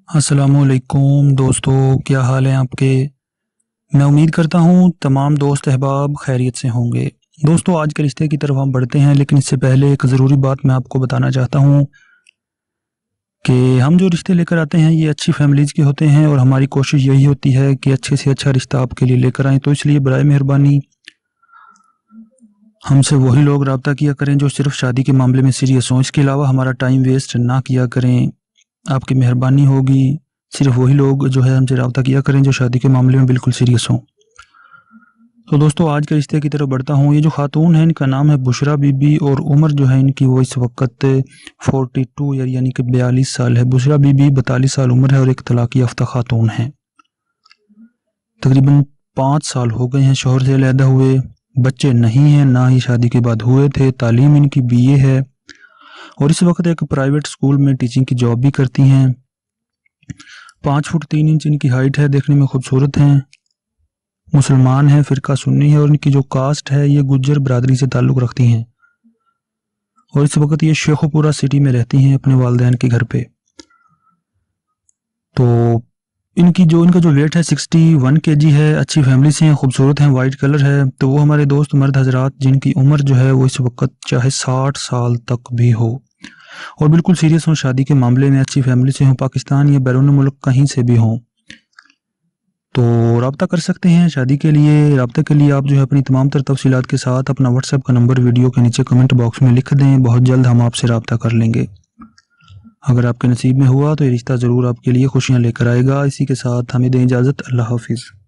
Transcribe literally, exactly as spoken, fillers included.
السلام علیکم دوستو، کیا حال ہیں آپ کے؟ میں امید کرتا ہوں تمام دوست احباب خیریت سے ہوں گے۔ دوستو، آج کے رشتے کی طرف ہم بڑھتے ہیں، لیکن اس سے پہلے ایک ضروری بات میں آپ کو بتانا چاہتا ہوں کہ ہم جو رشتے لے کر آتے ہیں یہ اچھی فیملیز کے ہوتے ہیں، اور ہماری کوشش یہی ہوتی ہے کہ اچھے سے اچھا رشتہ آپ کے لیے لے کر آئیں۔ تو اس لیے برائے مہربانی ہم سے وہی لوگ رابطہ کیا کریں جو صرف شادی کے معاملے میں سیریس ہوں۔ اس کے علاوہ ہمارا ٹائم ویسٹ نہ کیا کریں، آپ کی مہربانی ہوگی۔ صرف وہی لوگ جو ہے ہم سے رابطہ کیا کریں جو شادی کے معاملے میں بالکل سیریس ہوں۔ تو دوستو، آج کے رشتے کی طرف بڑھتا ہوں۔ یہ جو خاتون ہے ان کا نام ہے بشرا بی بی، اور عمر جو ہے ان کی وہ اس وقت فورٹی ٹو یعنی کہ بیالیس سال ہے۔ بشرا بی بی بتالیس سال عمر ہے اور ایک طلاق یافتہ خاتون ہے۔ تقریباً پانچ سال ہو گئے ہیں شوہر سے علیحدہ ہوئے، بچے نہیں ہیں، نہ ہی شادی کے بعد ہوئے تھے۔ تعلیم ان کی بی اے ہے اور اس وقت ایک پرائیویٹ سکول میں ٹیچنگ کی جاب بھی کرتی ہیں۔ پانچ فٹ تین انچ ان کی ہائٹ ہے، دیکھنے میں خوبصورت ہیں، مسلمان ہیں، فرقہ سنی ہے، اور ان کی جو کاسٹ ہے یہ گجر برادری سے تعلق رکھتی ہیں، اور اس وقت یہ شیخو پورہ سٹی میں رہتی ہیں اپنے والدین کے گھر پہ۔ تو ان کی جو ان کا جو ویٹ ہے سکسٹی ون کے جی ہے، اچھی فیملی سے ہیں، خوبصورت ہیں، وائٹ کلر ہے۔ تو وہ ہمارے دوست مرد حضرات جن کی عمر جو ہے وہ اس وقت چاہے ساٹھ سال تک بھی ہو اور بالکل سیریس ہوں شادی کے معاملے میں، اچھی فیملی سے ہوں، پاکستان یا بیرون ملک کہیں سے بھی ہوں، تو رابطہ کر سکتے ہیں شادی کے لیے۔ رابطہ کے لیے آپ جو ہے اپنی تمام تر تفصیلات کے ساتھ اپنا واٹس ایپ کا نمبر ویڈیو کے نیچے کمنٹ باکس میں لکھ دیں، بہت جلد ہم آپ سے رابطہ کر لیں گے۔ اگر آپ کے نصیب میں ہوا تو یہ رشتہ ضرور آپ کے لیے خوشیاں لے کر آئے گا۔ اسی کے ساتھ ہمیں دیں اجازت، اللہ حافظ۔